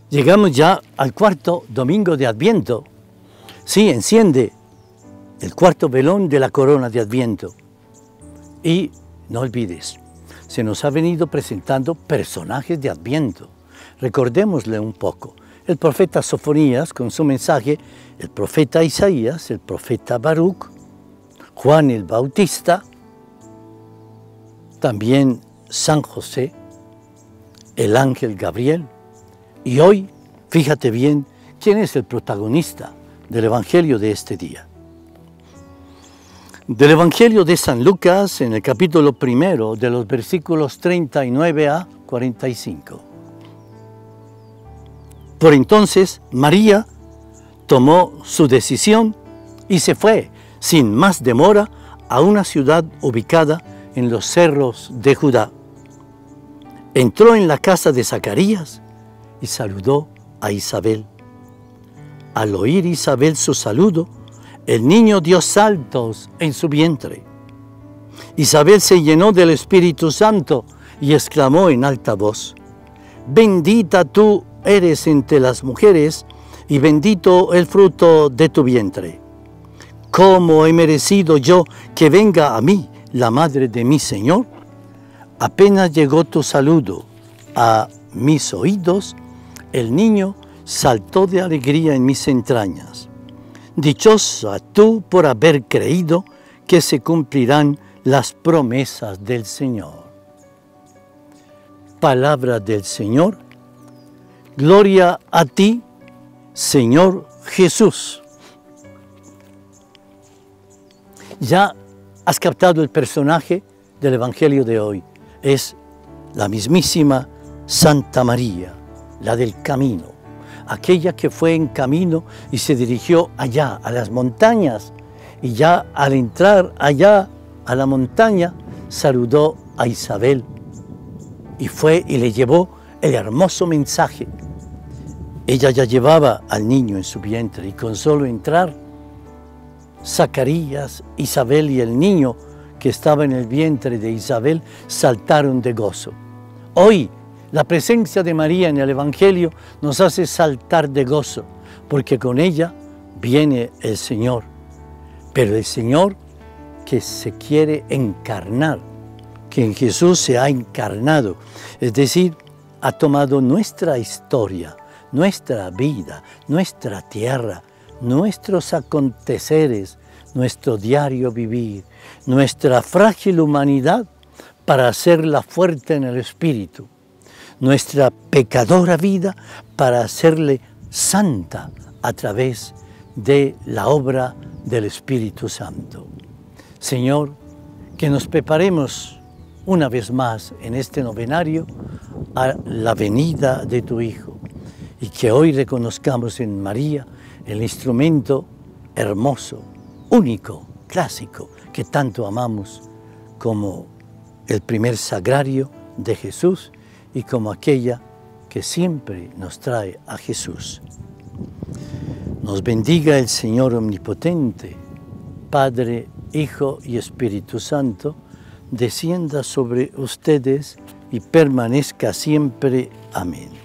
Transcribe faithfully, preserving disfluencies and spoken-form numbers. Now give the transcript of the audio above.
Llegamos ya al cuarto domingo de Adviento. Sí, enciende el cuarto velón de la corona de Adviento. Y no olvides, se nos ha venido presentando personajes de Adviento. Recordémosle un poco. El profeta Sofonías con su mensaje, el profeta Isaías, el profeta Baruch, Juan el Bautista, también San José, el ángel Gabriel. Y hoy, fíjate bien, ¿quién es el protagonista del Evangelio de este día? Del Evangelio de San Lucas, en el capítulo primero, de los versículos treinta y nueve a cuarenta y cinco. Por entonces, María tomó su decisión y se fue, sin más demora, a una ciudad ubicada en los cerros de Judá. Entró en la casa de Zacarías y saludó a Isabel. Al oír Isabel su saludo, el niño dio saltos en su vientre. Isabel se llenó del Espíritu Santo y exclamó en alta voz: «Bendita tú eres entre las mujeres, y bendito el fruto de tu vientre. ¿Cómo he merecido yo que venga a mí la madre de mi Señor? Apenas llegó tu saludo a mis oídos, el niño saltó de alegría en mis entrañas. Dichosa tú por haber creído que se cumplirán las promesas del Señor». Palabra del Señor. Gloria a ti, Señor Jesús. Ya has captado el personaje del Evangelio de hoy. Es la mismísima Santa María, la del camino, aquella que fue en camino y se dirigió allá, a las montañas, y ya al entrar allá a la montaña, saludó a Isabel, y fue y le llevó el hermoso mensaje. Ella ya llevaba al niño en su vientre, y con solo entrar, Zacarías, Isabel y el niño que estaba en el vientre de Isabel saltaron de gozo. Hoy, la presencia de María en el Evangelio nos hace saltar de gozo, porque con ella viene el Señor. Pero el Señor que se quiere encarnar, que en Jesús se ha encarnado, es decir, ha tomado nuestra historia, nuestra vida, nuestra tierra, nuestros aconteceres, nuestro diario vivir, nuestra frágil humanidad para hacerla fuerte en el espíritu, nuestra pecadora vida para hacerle santa a través de la obra del Espíritu Santo. Señor, que nos preparemos una vez más en este novenario a la venida de tu Hijo, y que hoy reconozcamos en María el instrumento hermoso, único, clásico, que tanto amamos, como el primer sagrario de Jesús y como aquella que siempre nos trae a Jesús. Nos bendiga el Señor Omnipotente, Padre, Hijo y Espíritu Santo, descienda sobre ustedes y permanezca siempre. Amén.